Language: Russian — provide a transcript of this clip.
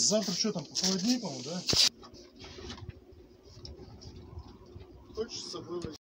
Завтра что там, похолоднее, по-моему, да? Хочешь с собой возьми?